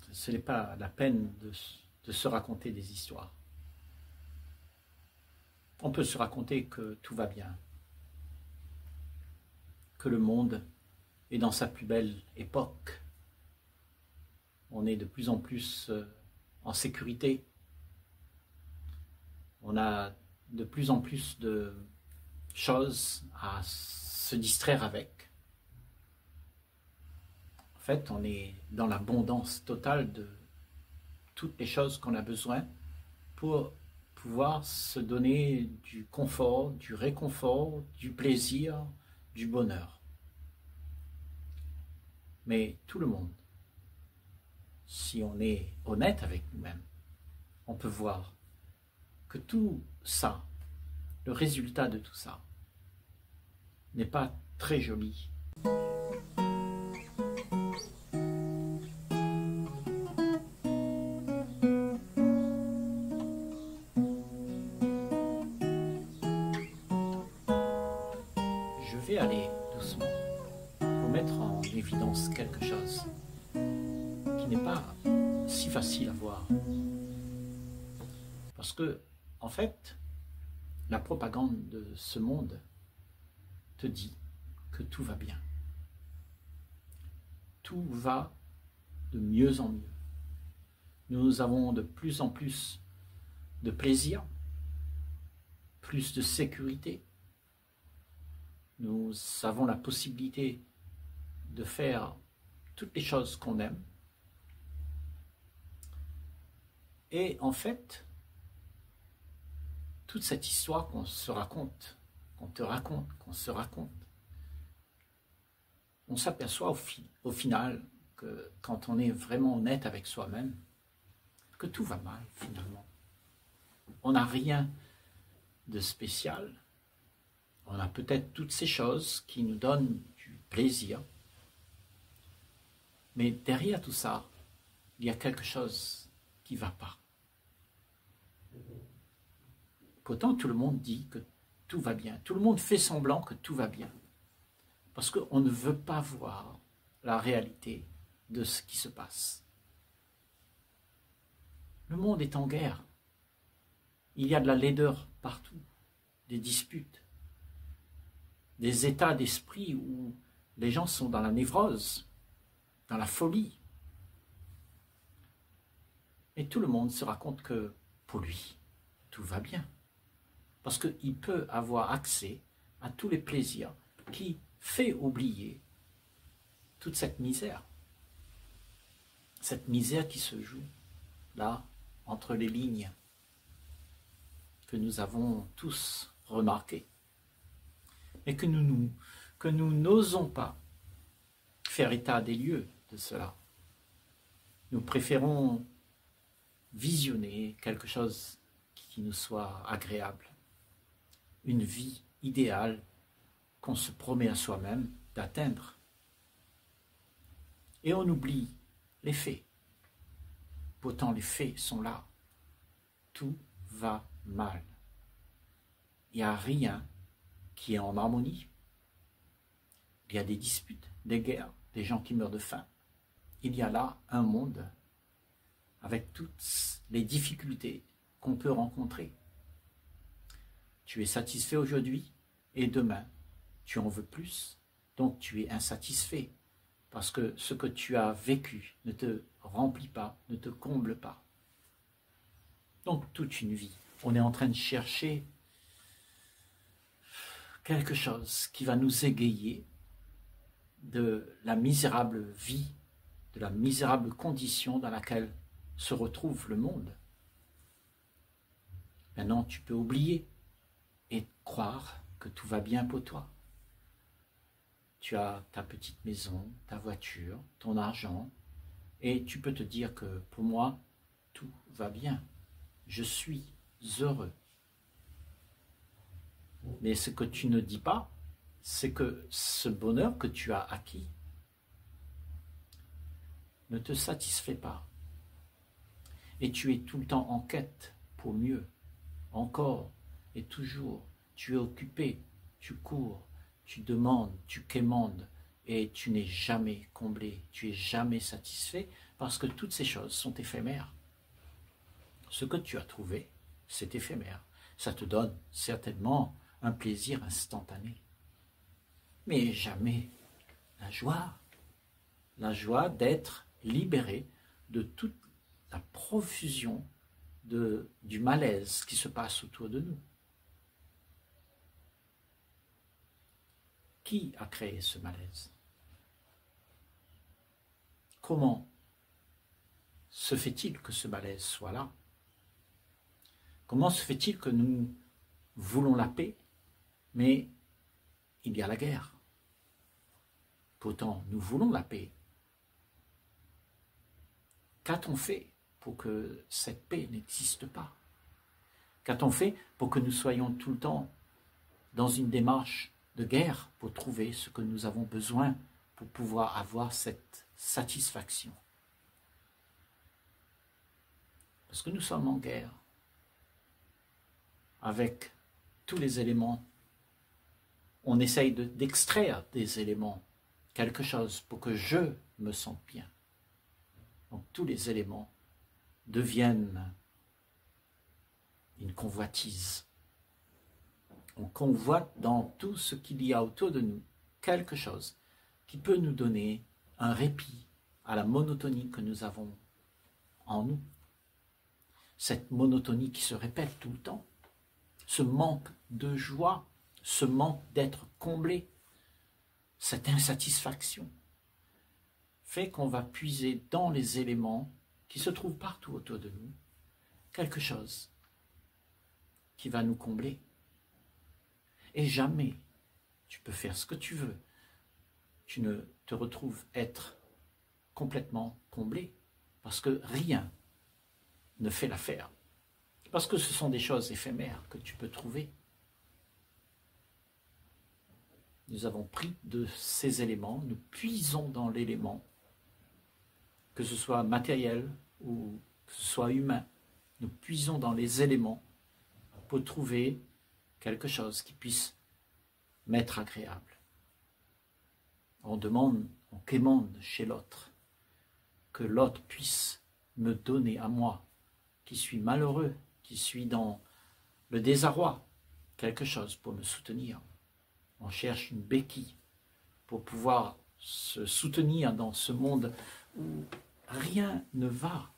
ce n'est pas la peine de se raconter des histoires. On peut se raconter que tout va bien, que le monde est dans sa plus belle époque. On est de plus en plus en sécurité. On a de plus en plus de choses à se distraire avec. En fait, on est dans l'abondance totale de toutes les choses qu'on a besoin pour pouvoir se donner du confort, du réconfort, du plaisir, du bonheur. Mais tout le monde, si on est honnête avec nous-mêmes, on peut voir que tout ça, le résultat de tout ça, n'est pas très joli. Je vais aller doucement pour mettre en évidence quelque chose qui n'est pas si facile à voir. Parce que, en fait, la propagande de ce monde te dit que tout va bien. Tout va de mieux en mieux. Nous avons de plus en plus de plaisir, plus de sécurité. Nous avons la possibilité de faire toutes les choses qu'on aime. Et en fait, toute cette histoire qu'on se raconte, qu'on te raconte, qu'on se raconte, on s'aperçoit au final que quand on est vraiment honnête avec soi-même, que tout va mal finalement. On n'a rien de spécial. On a peut-être toutes ces choses qui nous donnent du plaisir. Mais derrière tout ça, il y a quelque chose qui ne va pas. Pourtant, tout le monde dit que tout va bien. Tout le monde fait semblant que tout va bien. Parce qu'on ne veut pas voir la réalité de ce qui se passe. Le monde est en guerre. Il y a de la laideur partout, des disputes, des états d'esprit où les gens sont dans la névrose, dans la folie. Et tout le monde se raconte que pour lui, tout va bien. Parce qu'il peut avoir accès à tous les plaisirs qui fait oublier toute cette misère. Cette misère qui se joue là, entre les lignes, que nous avons tous remarquées. Mais que nous n'osons pas faire état des lieux de cela. Nous préférons visionner quelque chose qui nous soit agréable. Une vie idéale qu'on se promet à soi-même d'atteindre. Et on oublie les faits. Pourtant les faits sont là. Tout va mal. Il n'y a rien qui est en harmonie. Il y a des disputes, des guerres, des gens qui meurent de faim. Il y a là un monde avec toutes les difficultés qu'on peut rencontrer. Tu es satisfait aujourd'hui et demain, tu en veux plus, donc tu es insatisfait parce que ce que tu as vécu ne te remplit pas, ne te comble pas. Donc toute une vie, on est en train de chercher quelque chose qui va nous égayer de la misérable vie, de la misérable condition dans laquelle se retrouve le monde. Maintenant, tu peux oublier et croire que tout va bien pour toi. Tu as ta petite maison, ta voiture, ton argent, et tu peux te dire que pour moi, tout va bien. Je suis heureux. Mais ce que tu ne dis pas, c'est que ce bonheur que tu as acquis ne te satisfait pas. Et tu es tout le temps en quête pour mieux, encore et toujours. Tu es occupé, tu cours, tu demandes, tu quémandes, et tu n'es jamais comblé, tu es jamais satisfait, parce que toutes ces choses sont éphémères. Ce que tu as trouvé, c'est éphémère. Ça te donne certainement un plaisir instantané, mais jamais la joie d'être libéré de toute la profusion du malaise qui se passe autour de nous. Qui a créé ce malaise? Comment se fait-il que ce malaise soit là? Comment se fait-il que nous voulons la paix, mais il y a la guerre? Pourtant, nous voulons la paix. Qu'a-t-on fait pour que cette paix n'existe pas? Qu'a-t-on fait pour que nous soyons tout le temps dans une démarche de guerre pour trouver ce que nous avons besoin pour pouvoir avoir cette satisfaction? Parce que nous sommes en guerre avec tous les éléments. On essaye d'extraire des éléments quelque chose pour que je me sente bien. Donc tous les éléments deviennent une convoitise. On convoite dans tout ce qu'il y a autour de nous quelque chose qui peut nous donner un répit à la monotonie que nous avons en nous. Cette monotonie qui se répète tout le temps, ce manque de joie, ce manque d'être comblé, cette insatisfaction fait qu'on va puiser dans les éléments qui se trouvent partout autour de nous quelque chose qui va nous combler. Et jamais tu peux faire ce que tu veux, tu ne te retrouves être complètement comblé, parce que rien ne fait l'affaire, parce que ce sont des choses éphémères que tu peux trouver. Nous avons pris de ces éléments, nous puisons dans l'élément, que ce soit matériel ou que ce soit humain, nous puisons dans les éléments pour trouver quelque chose qui puisse m'être agréable. On quémande chez l'autre, que l'autre puisse me donner à moi, qui suis malheureux, qui suis dans le désarroi, quelque chose pour me soutenir. On cherche une béquille pour pouvoir se soutenir dans ce monde où rien ne va.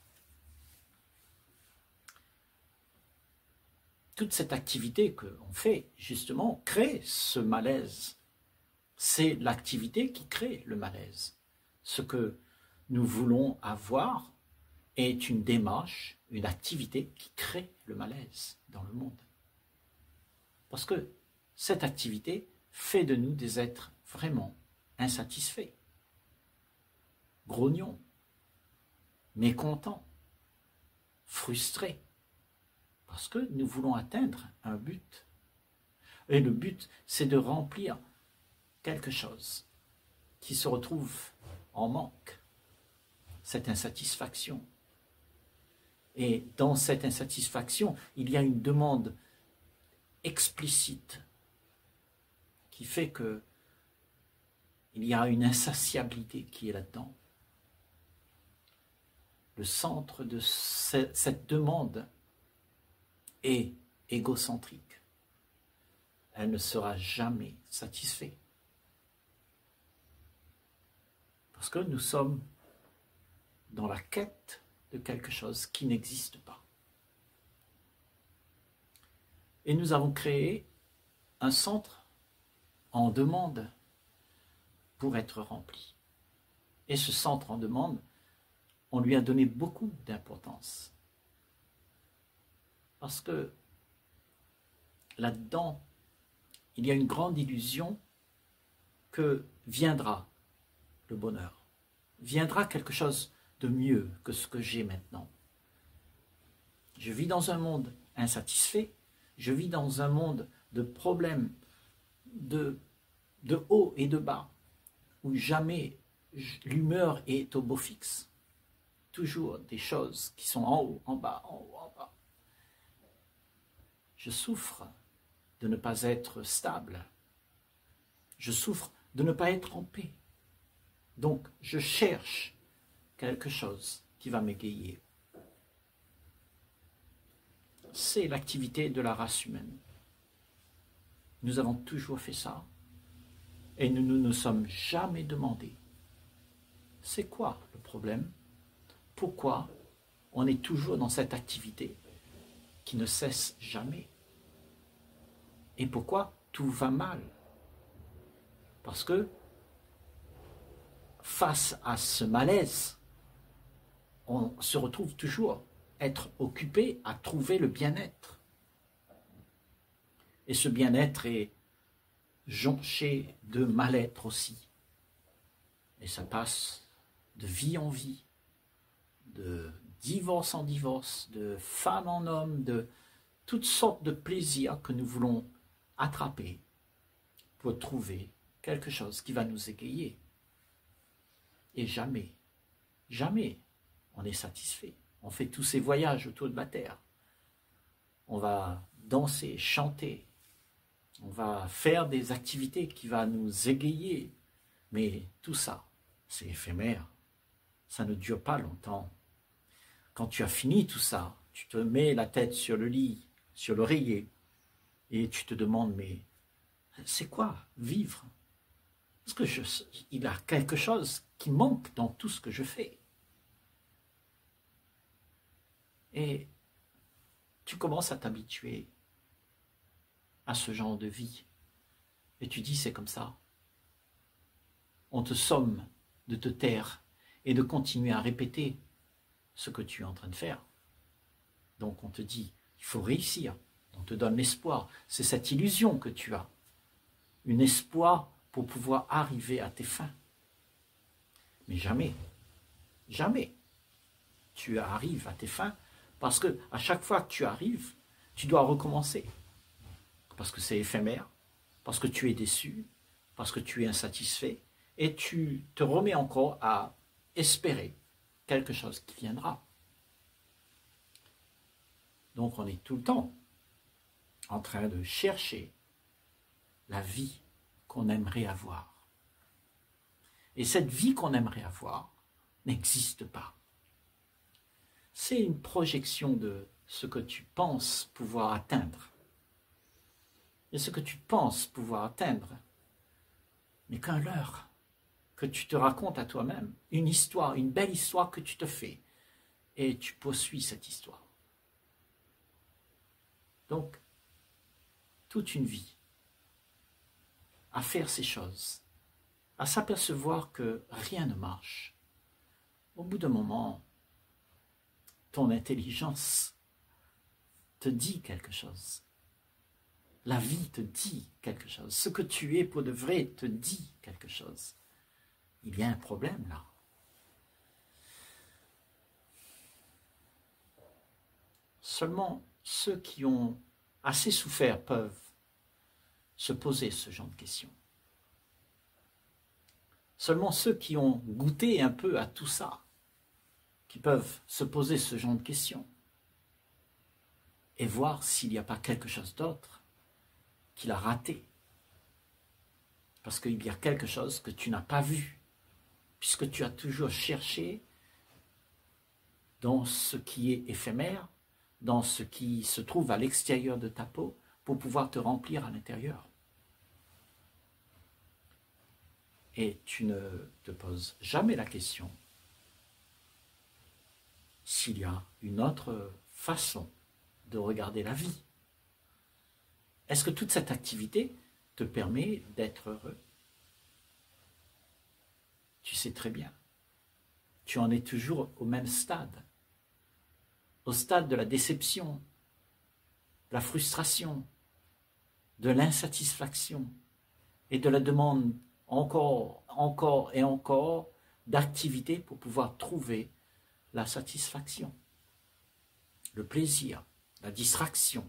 Toute cette activité qu'on fait, justement, crée ce malaise. C'est l'activité qui crée le malaise. Ce que nous voulons avoir est une démarche, une activité qui crée le malaise dans le monde. Parce que cette activité fait de nous des êtres vraiment insatisfaits, grognons, mécontents, frustrés, parce que nous voulons atteindre un but. Et le but, c'est de remplir quelque chose qui se retrouve en manque, cette insatisfaction. Et dans cette insatisfaction, il y a une demande explicite qui fait que il y a une insatiabilité qui est là-dedans. Le centre de cette demande est égocentrique. Elle ne sera jamais satisfaite. Parce que nous sommes dans la quête de quelque chose qui n'existe pas. Et nous avons créé un centre en demande pour être rempli. Et ce centre en demande, on lui a donné beaucoup d'importance. Parce que là-dedans, il y a une grande illusion que viendra le bonheur, viendra quelque chose de mieux que ce que j'ai maintenant. Je vis dans un monde insatisfait, je vis dans un monde de problèmes, de haut et de bas, où jamais l'humeur est au beau fixe. Toujours des choses qui sont en haut, en bas, en haut, en bas. Je souffre de ne pas être stable. Je souffre de ne pas être en paix. Donc, je cherche quelque chose qui va m'égayer. C'est l'activité de la race humaine. Nous avons toujours fait ça. Et nous ne nous sommes jamais demandé, c'est quoi le problème? Pourquoi on est toujours dans cette activité qui ne cesse jamais? Et pourquoi tout va mal? Parce que face à ce malaise, on se retrouve toujours être occupé à trouver le bien-être. Et ce bien-être est jonché de mal-être aussi. Et ça passe de vie en vie, de divorce en divorce, de femme en homme, de toutes sortes de plaisirs que nous voulons attraper pour trouver quelque chose qui va nous égayer. Et jamais, jamais on est satisfait. On fait tous ces voyages autour de la terre. On va danser, chanter. On va faire des activités qui vont nous égayer. Mais tout ça, c'est éphémère. Ça ne dure pas longtemps. Quand tu as fini tout ça, tu te mets la tête sur le lit, sur l'oreiller, et tu te demandes, mais c'est quoi vivre? Parce que il y a quelque chose qui manque dans tout ce que je fais. Et tu commences à t'habituer à ce genre de vie. Et tu dis, c'est comme ça. On te somme de te taire et de continuer à répéter ce que tu es en train de faire. Donc on te dit, il faut réussir. On te donne l'espoir. C'est cette illusion que tu as. Un espoir pour pouvoir arriver à tes fins. Mais jamais, jamais tu arrives à tes fins parce que à chaque fois que tu arrives, tu dois recommencer. Parce que c'est éphémère, parce que tu es déçu, parce que tu es insatisfait, et tu te remets encore à espérer quelque chose qui viendra. Donc on est tout le temps en train de chercher la vie qu'on aimerait avoir. Et cette vie qu'on aimerait avoir n'existe pas. C'est une projection de ce que tu penses pouvoir atteindre. Et ce que tu penses pouvoir atteindre n'est qu'un leurre que tu te racontes à toi-même, une histoire, une belle histoire que tu te fais, et tu poursuis cette histoire. Donc, toute une vie à faire ces choses, à s'apercevoir que rien ne marche. Au bout d'un moment, ton intelligence te dit quelque chose. La vie te dit quelque chose. Ce que tu es pour de vrai te dit quelque chose. Il y a un problème là. Seulement ceux qui ont assez souffert peuvent se poser ce genre de questions. Seulement ceux qui ont goûté un peu à tout ça, qui peuvent se poser ce genre de questions et voir s'il n'y a pas quelque chose d'autre qu'il a raté. Parce qu'il y a quelque chose que tu n'as pas vu, puisque tu as toujours cherché dans ce qui est éphémère, dans ce qui se trouve à l'extérieur de ta peau, pour pouvoir te remplir à l'intérieur. Et tu ne te poses jamais la question s'il y a une autre façon de regarder la vie. Est-ce que toute cette activité te permet d'être heureux? Tu sais très bien. Tu en es toujours au même stade. Au stade de la déception, de la frustration, de l'insatisfaction et de la demande encore et encore d'activités pour pouvoir trouver la satisfaction, le plaisir, la distraction.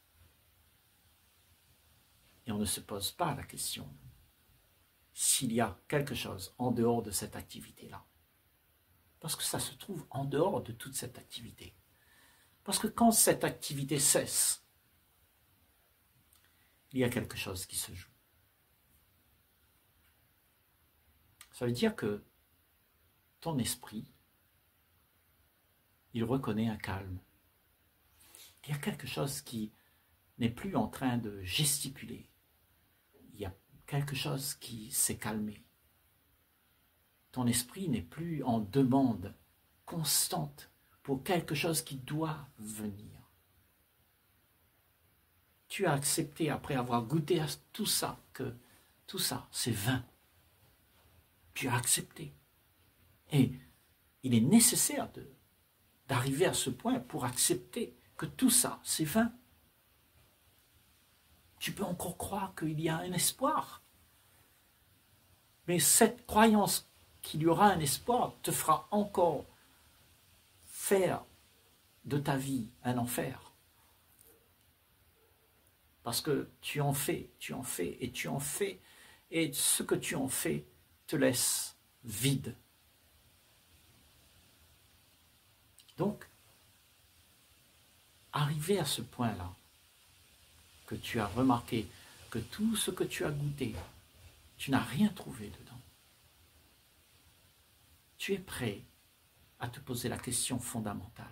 Et on ne se pose pas la question s'il y a quelque chose en dehors de cette activité-là. Parce que ça se trouve en dehors de toute cette activité. Parce que quand cette activité cesse, il y a quelque chose qui se joue. Ça veut dire que ton esprit, il reconnaît un calme. Il y a quelque chose qui n'est plus en train de gesticuler. Il y a quelque chose qui s'est calmé. Ton esprit n'est plus en demande constante pour quelque chose qui doit venir. Tu as accepté, après avoir goûté à tout ça, que tout ça, c'est vain. Tu as accepté. Et il est nécessaire d'arriver à ce point pour accepter que tout ça, c'est vain. Tu peux encore croire qu'il y a un espoir. Mais cette croyance qu'il y aura un espoir te fera encore faire de ta vie un enfer. Parce que tu en fais, et tu en fais, et ce que tu en fais te laisse vide. Donc, arrivé à ce point-là, que tu as remarqué que tout ce que tu as goûté, tu n'as rien trouvé dedans. Tu es prêt à te poser la question fondamentale.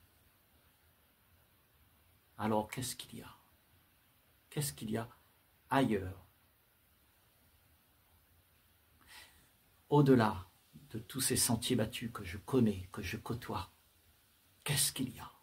Alors, qu'est-ce qu'il y a? Qu'est-ce qu'il y a ailleurs? Au-delà de tous ces sentiers battus que je connais, que je côtoie, qu'est-ce qu'il y a?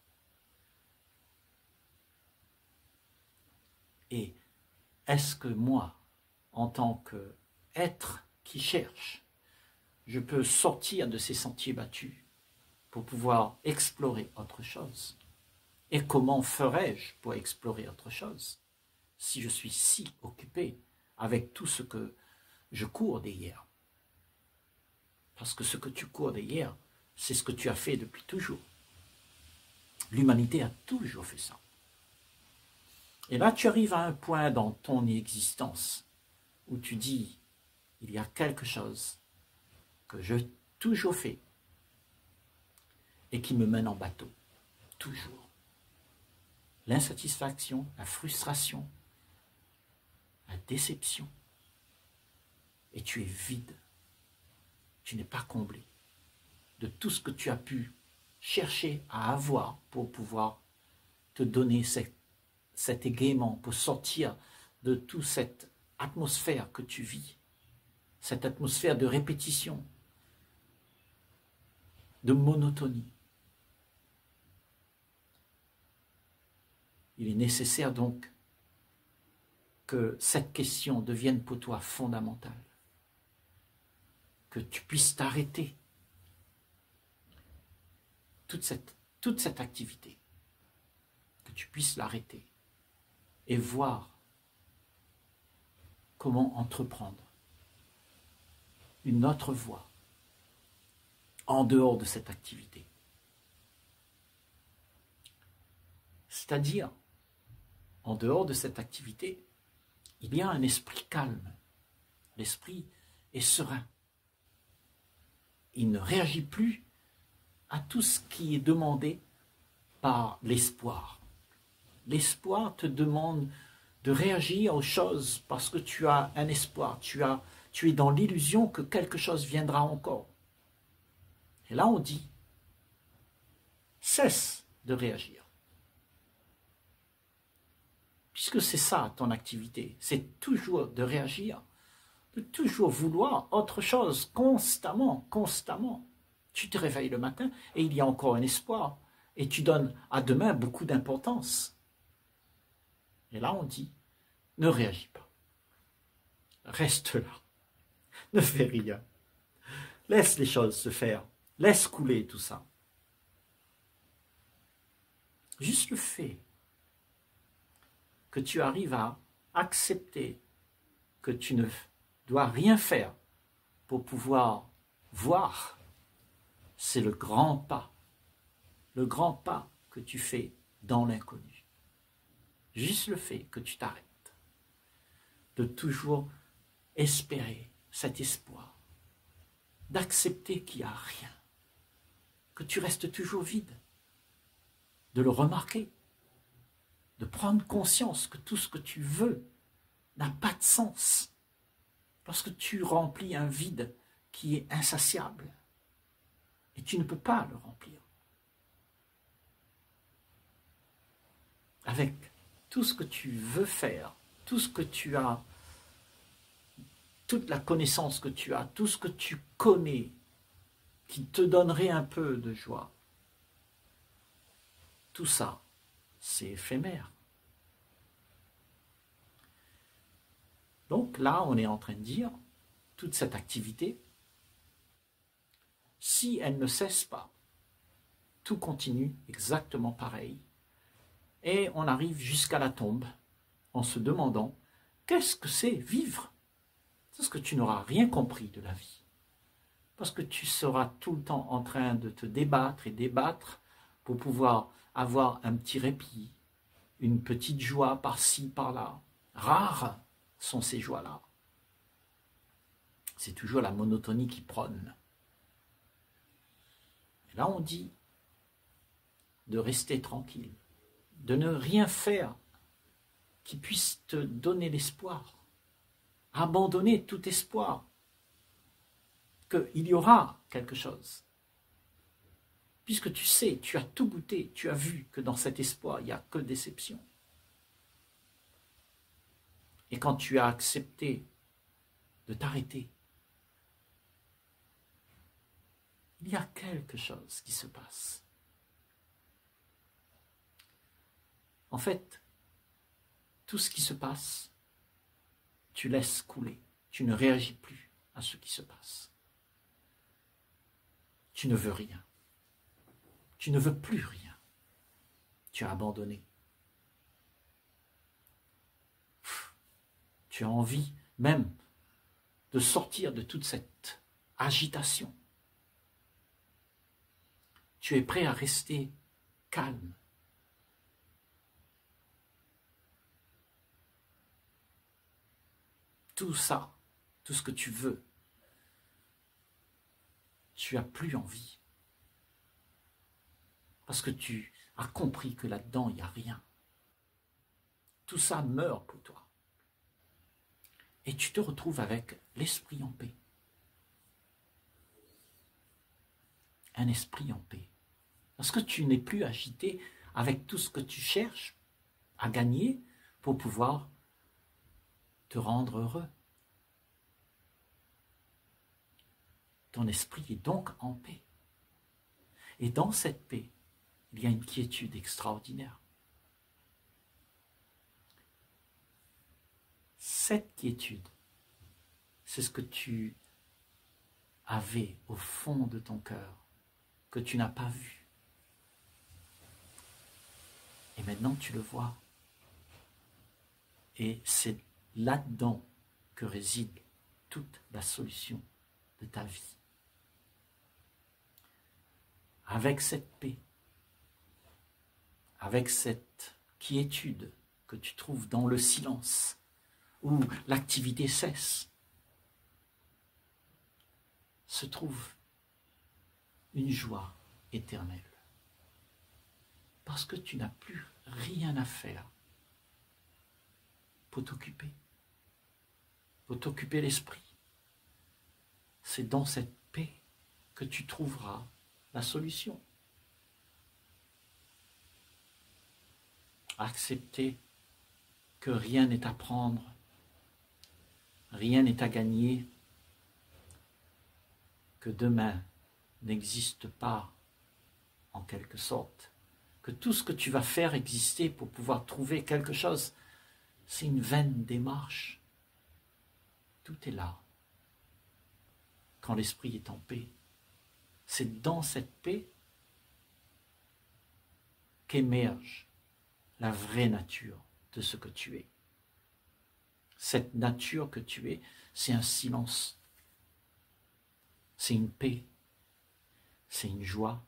Et est-ce que moi, en tant qu'être qui cherche, je peux sortir de ces sentiers battus pour pouvoir explorer autre chose? Et comment ferais-je pour explorer autre chose si je suis si occupé avec tout ce que je cours derrière? Parce que ce que tu cours derrière, c'est ce que tu as fait depuis toujours. L'humanité a toujours fait ça. Et là, tu arrives à un point dans ton existence où tu dis, il y a quelque chose que j'ai toujours fait et qui me mène en bateau. Toujours. L'insatisfaction, la frustration, la déception. Et tu es vide. Tu n'es pas comblé de tout ce que tu as pu chercher à avoir pour pouvoir te donner cet égaiement, pour sortir de toute cette atmosphère que tu vis, cette atmosphère de répétition, de monotonie. Il est nécessaire donc que cette question devienne pour toi fondamentale, que tu puisses t'arrêter toute cette activité, que tu puisses l'arrêter et voir comment entreprendre une autre voie en dehors de cette activité. C'est-à-dire, en dehors de cette activité, il y a un esprit calme. L'esprit est serein. Il ne réagit plus à tout ce qui est demandé par l'espoir. L'espoir te demande de réagir aux choses parce que tu as un espoir, tu es dans l'illusion que quelque chose viendra encore. Et là on dit, cesse de réagir. Puisque c'est ça ton activité, c'est toujours de réagir, de toujours vouloir autre chose, constamment. Tu te réveilles le matin et il y a encore un espoir. Et tu donnes à demain beaucoup d'importance. Et là on dit, ne réagis pas. Reste là. Ne fais rien. Laisse les choses se faire. Laisse couler tout ça. Juste le fait que tu arrives à accepter que tu ne dois rien faire pour pouvoir voir, c'est le grand pas que tu fais dans l'inconnu. Juste le fait que tu t'arrêtes, de toujours espérer cet espoir, d'accepter qu'il n'y a rien, que tu restes toujours vide, de le remarquer, de prendre conscience que tout ce que tu veux n'a pas de sens, parce que tu remplis un vide qui est insatiable. Et tu ne peux pas le remplir. Avec tout ce que tu veux faire, tout ce que tu as, toute la connaissance que tu as, tout ce que tu connais, qui te donnerait un peu de joie, tout ça, c'est éphémère. Donc là, on est en train de dire, toute cette activité, si elle ne cesse pas, tout continue exactement pareil. Et on arrive jusqu'à la tombe en se demandant, qu'est-ce que c'est vivre? Parce que tu n'auras rien compris de la vie. Parce que tu seras tout le temps en train de te débattre et débattre pour pouvoir avoir un petit répit, une petite joie par-ci, par-là. Rares sont ces joies-là. C'est toujours la monotonie qui prône. Et là, on dit de rester tranquille, de ne rien faire qui puisse te donner l'espoir. Abandonner tout espoir qu'il y aura quelque chose. Puisque tu sais, tu as tout goûté, tu as vu que dans cet espoir, il n'y a que déception. Et quand tu as accepté de t'arrêter, il y a quelque chose qui se passe. En fait, tout ce qui se passe, tu laisses couler. Tu ne réagis plus à ce qui se passe. Tu ne veux rien. Tu ne veux plus rien. Tu as abandonné. Tu as envie même de sortir de toute cette agitation. Tu es prêt à rester calme. Tout ça, tout ce que tu veux, tu n'as plus envie. Parce que tu as compris que là-dedans, il n'y a rien. Tout ça meurt pour toi. Et tu te retrouves avec l'esprit en paix. Un esprit en paix. Parce que tu n'es plus agité avec tout ce que tu cherches à gagner pour pouvoir te rendre heureux. Ton esprit est donc en paix. Et dans cette paix, il y a une quiétude extraordinaire. Cette quiétude, c'est ce que tu avais au fond de ton cœur, que tu n'as pas vu. Et maintenant tu le vois. Et c'est là-dedans que réside toute la solution de ta vie. Avec cette paix, avec cette quiétude que tu trouves dans le silence, où l'activité cesse, se trouve une joie éternelle. Parce que tu n'as plus rien à faire pour t'occuper l'esprit. C'est dans cette paix que tu trouveras la solution. Accepter que rien n'est à prendre, rien n'est à gagner, que demain n'existe pas en quelque sorte, que tout ce que tu vas faire exister pour pouvoir trouver quelque chose, c'est une vaine démarche. Tout est là. Quand l'esprit est en paix, c'est dans cette paix qu'émerge la vraie nature de ce que tu es. Cette nature que tu es, c'est un silence, c'est une paix, c'est une joie,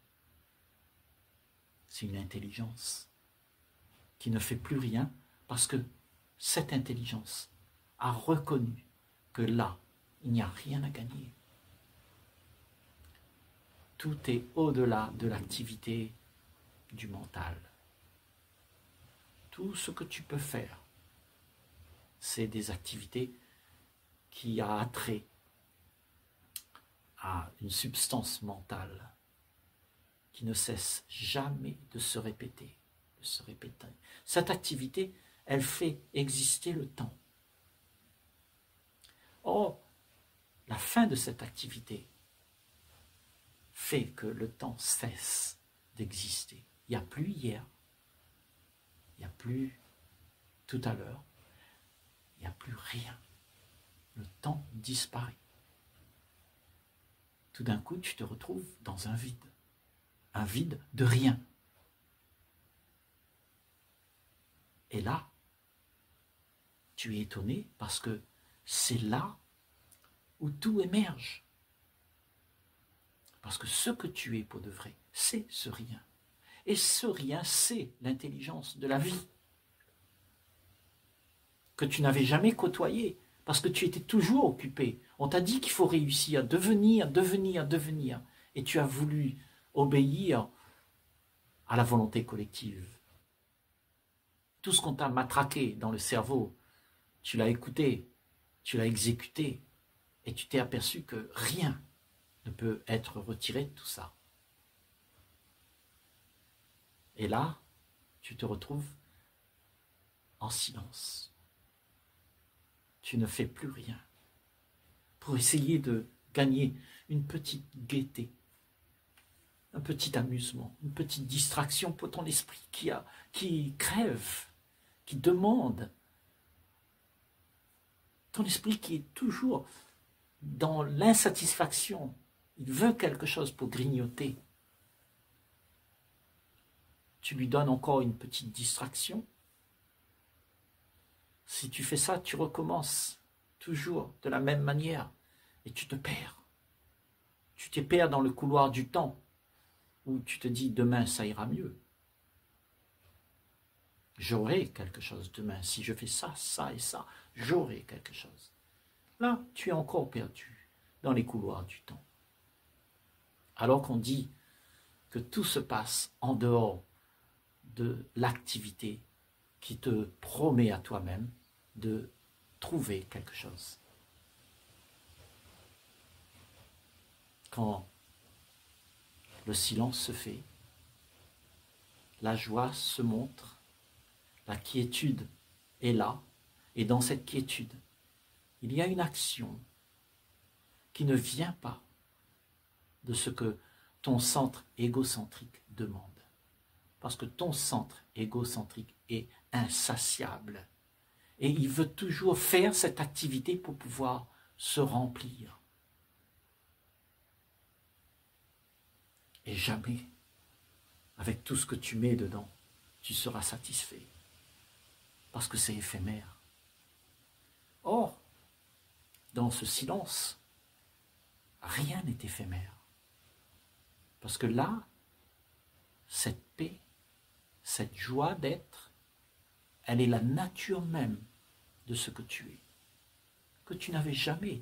c'est une intelligence qui ne fait plus rien parce que cette intelligence a reconnu que là, il n'y a rien à gagner. Tout est au-delà de l'activité du mental. Tout ce que tu peux faire, c'est des activités qui a attrait à une substance mentale qui ne cesse jamais de se répéter, de se répéter. Cette activité, elle fait exister le temps. Or, la fin de cette activité fait que le temps cesse d'exister. Il n'y a plus hier, il n'y a plus tout à l'heure, il n'y a plus rien. Le temps disparaît. Tout d'un coup, tu te retrouves dans un vide de rien. Et là, tu es étonné parce que c'est là où tout émerge. Parce que ce que tu es pour de vrai, c'est ce rien. Et ce rien, c'est l'intelligence de la vie que tu n'avais jamais côtoyé parce que tu étais toujours occupé. On t'a dit qu'il faut réussir, devenir. Et tu as voulu obéir à la volonté collective. Tout ce qu'on t'a matraqué dans le cerveau, tu l'as écouté, tu l'as exécuté, et tu t'es aperçu que rien ne peut être retiré de tout ça. Et là, tu te retrouves en silence. Tu ne fais plus rien pour essayer de gagner une petite gaieté, un petit amusement, une petite distraction pour ton esprit qui crève, qui demande. Ton esprit qui est toujours dans l'insatisfaction, il veut quelque chose pour grignoter. Tu lui donnes encore une petite distraction. Si tu fais ça, tu recommences toujours de la même manière et tu te perds. Tu te perds dans le couloir du temps où tu te dis demain ça ira mieux. J'aurai quelque chose demain. Si je fais ça, ça et ça, j'aurai quelque chose. Là, tu es encore perdu dans les couloirs du temps. Alors qu'on dit que tout se passe en dehors de l'activité qui te promet à toi-même de trouver quelque chose. Quand le silence se fait, la joie se montre, la quiétude est là, et dans cette quiétude, il y a une action qui ne vient pas de ce que ton centre égocentrique demande. Parce que ton centre égocentrique est insatiable. Et il veut toujours faire cette activité pour pouvoir se remplir. Et jamais, avec tout ce que tu mets dedans, tu seras satisfait. Parce que c'est éphémère. Or, dans ce silence, rien n'est éphémère. Parce que là, cette paix, cette joie d'être, elle est la nature même de ce que tu es, que tu n'avais jamais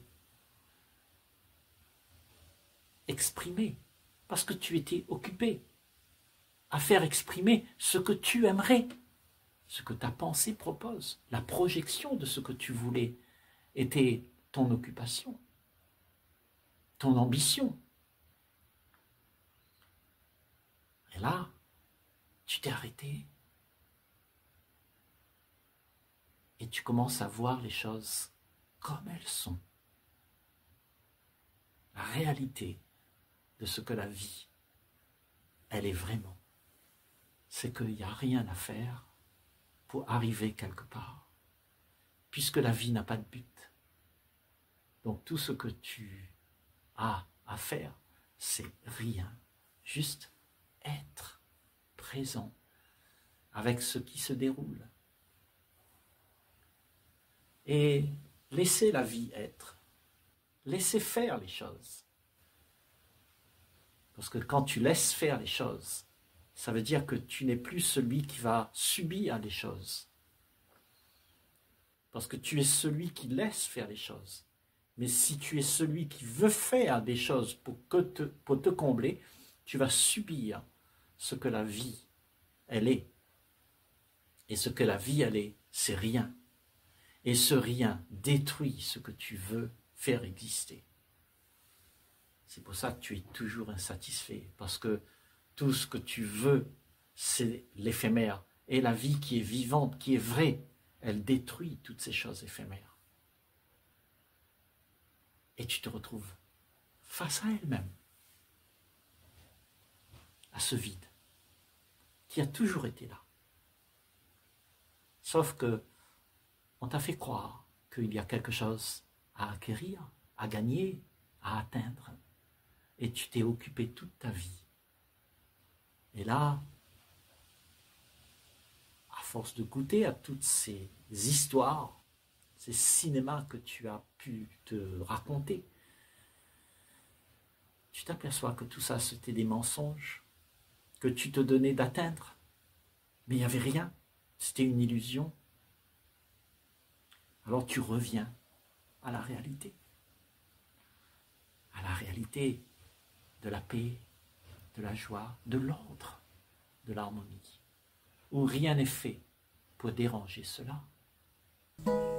exprimé, parce que tu étais occupé à faire exprimer ce que tu aimerais, ce que ta pensée propose, la projection de ce que tu voulais était ton occupation, ton ambition. Et là, tu t'es arrêté et tu commences à voir les choses comme elles sont. La réalité de ce que la vie, elle est vraiment. C'est qu'il n'y a rien à faire pour arriver quelque part, puisque la vie n'a pas de but. Donc tout ce que tu as à faire, c'est rien, juste être présent avec ce qui se déroule. Et laisser la vie être, laisser faire les choses. Parce que quand tu laisses faire les choses, ça veut dire que tu n'es plus celui qui va subir les choses. Parce que tu es celui qui laisse faire les choses. Mais si tu es celui qui veut faire des choses pour te combler, tu vas subir ce que la vie, elle est. Et ce que la vie, elle est, c'est rien. Et ce rien détruit ce que tu veux faire exister. C'est pour ça que tu es toujours insatisfait, parce que tout ce que tu veux, c'est l'éphémère. Et la vie qui est vivante, qui est vraie, elle détruit toutes ces choses éphémères. Et tu te retrouves face à elle-même, à ce vide, qui a toujours été là. Sauf que on t'a fait croire qu'il y a quelque chose à acquérir, à gagner, à atteindre. Et tu t'es occupé toute ta vie. Et là, à force de goûter à toutes ces histoires, ces cinémas que tu as pu te raconter, tu t'aperçois que tout ça c'était des mensonges, que tu te donnais d'atteindre, mais il n'y avait rien, c'était une illusion. Alors tu reviens à la réalité de la paix, de la joie, de l'ordre, de l'harmonie, où rien n'est fait pour déranger cela.